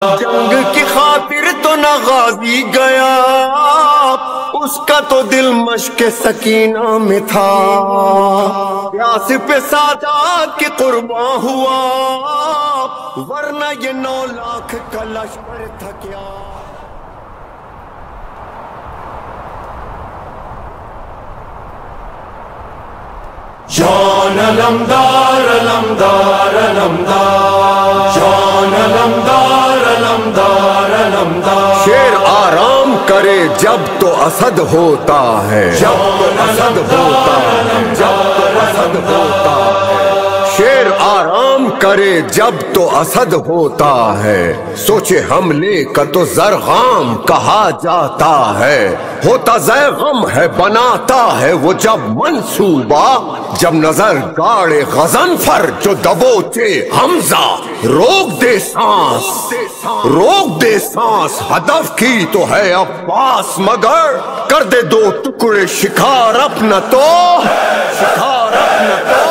جنگ کی خاطر تو نہ غازی گیا، اس کا تو دل مشق سکینہ میں تھا، پیاس پہ سادات کے قرباں ہوا، ورنہ یہ 9 لاکھ کا لشکر تھا کیا۔ جان علمدار علمدار علمدار، جان علمدار علمدار علمدار، شیر آرام کرے جب تو اسد ہوتا ہے، جب تو اسد ہوتا ہے، جب تو اسد ہوتا ہے، شیر آرام کرے جب تو اسد ہوتا ہے، سوچے حملے کا تو زرغام کہا جاتا ہے، ہوتا زیغم ہے بناتا ہے وہ جب منصوبہ، جب نظر گاڑے غضنفر جو دبوچے حمزہ، روک دے سانس روک دے سانس، ہدف کی تو ہے عباس مگر کر دے 2 ٹکڑے شکار اپنا تو، شکار اپنا تو،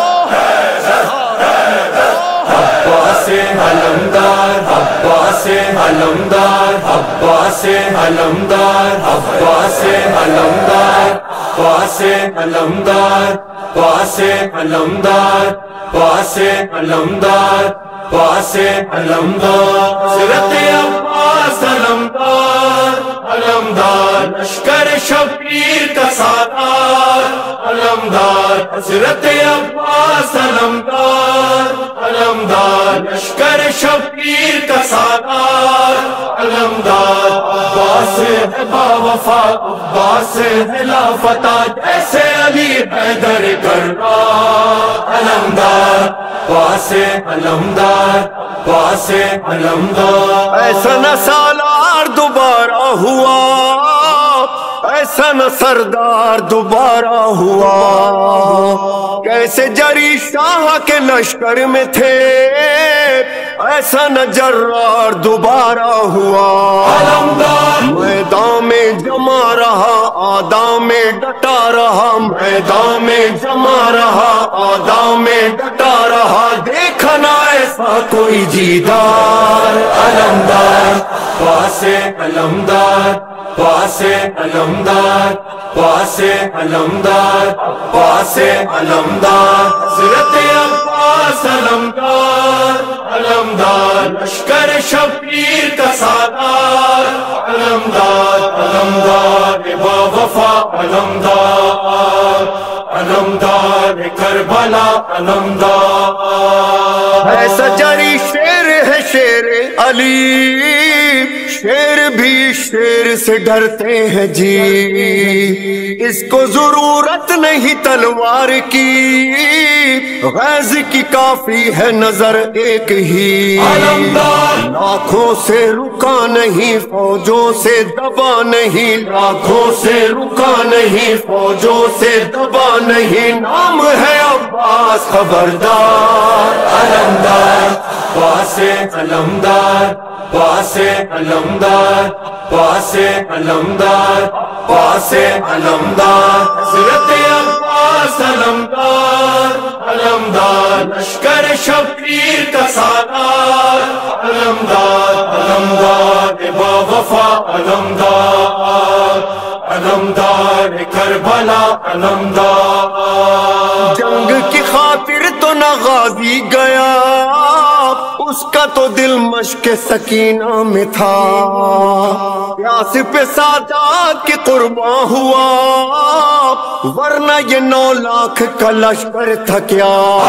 عباس علمدار عباس علمدار عباس علمدار عباس علمدار عباس علمدار عباس علمدار عباس علمدار عباس علمدار، حضرت عباس علمدار علمدار، لشکر شبیر کا سالار علمدار، حضرت عباس علمدار علمدار، لشکر شبیر کا سالار علمدار، عباس ہے باوفا عباس ہے لافتہ، جیسے علی حیدر کرار علمدار، عباس علمدار عباس علمدار، ایسا نہ سالار دوبارہ ہوا، ایسا نہ سردار دوبارہ ہوا، کیسے جری شاہ کے لشکر میں تھے، ایسا نہ جرار دوبارہ ہوا، میدان میں جمع رہا آدم میں ڈٹا رہا، میدان میں جمع رہا آدم میں ڈٹا رہا، دیکھا نہ ایسا کوئی جیدار علمدار، عباس علمدار عباس علمدار عباس علمدار عباس علمدار، حضرت عباس علمدار علمدار، لشکر شبیر کا سالار علمدار علمدار، باوفا علمدار علمدار، کربلا علمدار، ایسا جری شیر ہے شیر علی، شیر بھی شیر سے ڈرتے ہیں جی، اس کو ضرورت نہیں تلوار کی، غیظ کی کافی ہے نظر ایک ہی، لاکھوں سے رکا نہیں فوجوں سے دبا نہیں، لاکھوں سے رکا نہیں فوجوں سے دبا نہیں، نام ہے عباس خبردار علمدار، عباس علمدار عباس علمدار عباس علمدار عباس علمدار، حضرت عباس علمدار علمدار، لشکر شبیر کا سالار علمدار علمدار، باوفا علمدار علمدار، کربلا علمدار، جنگ کی خاطر تو نہ غازی گیا، اس کا تو دل مشق سکینہ میں تھا، پیاس پہ سادات کے قرباں ہوا، ورنہ یہ 9 لاکھ کا لشکر تھا کیا،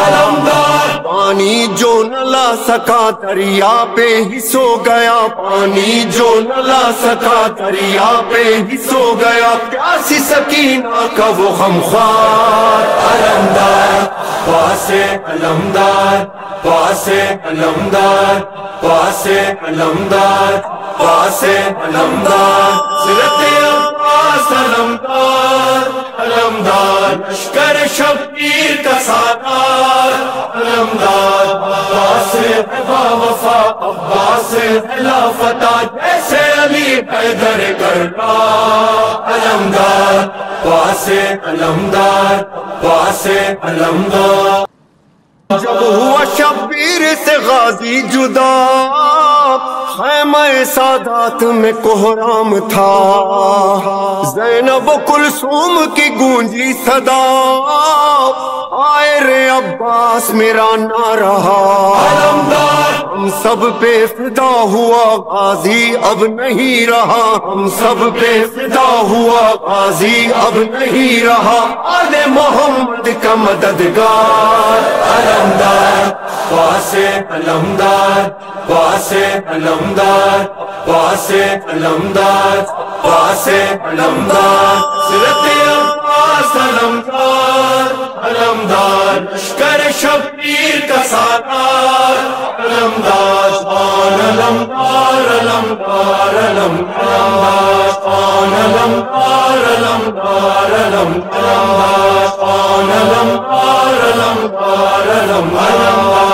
پانی جو نہ لا سکا دریا پہ ہی سو گیا، پانی جو نہ لا سکا دریا پہ ہی سو گیا، پیاسی سکینہ کا وہ غمخوار علمدار، عباس علمدار عباس علمدار عباس علمدار عباس علمدار، حضرت عباس علمدار علمدار، لشکر شبیر کا سالار علمدار، عباس ہے باوفا عباس ہے لافتہ، جیسے علی حیدر کرار علمدار، عباس علمدار عباس علمدار، جب ہوا شبیر سے غازی جدا، خیمہ سادات میں کوہرام تھا، زینب و کلثوم کی گونجی صدا، آئے رے عباس میرا نہ رہا، ہم سب پہ فدا ہوا غازی اب نہیں رہا، ہم سب پہ فدا ہوا غازی اب نہیں رہا، آل محمد کا مددگار علمدار واسے علمدار واسے علمدار واسے علمدار واسے علمدار حضرت عباس علمدار علمدار لشکر شبیر کا سالار علمدار خان علمدار علمدار علمدار خان علمدار علمدار علمدار خان علمدار علمدار علمدار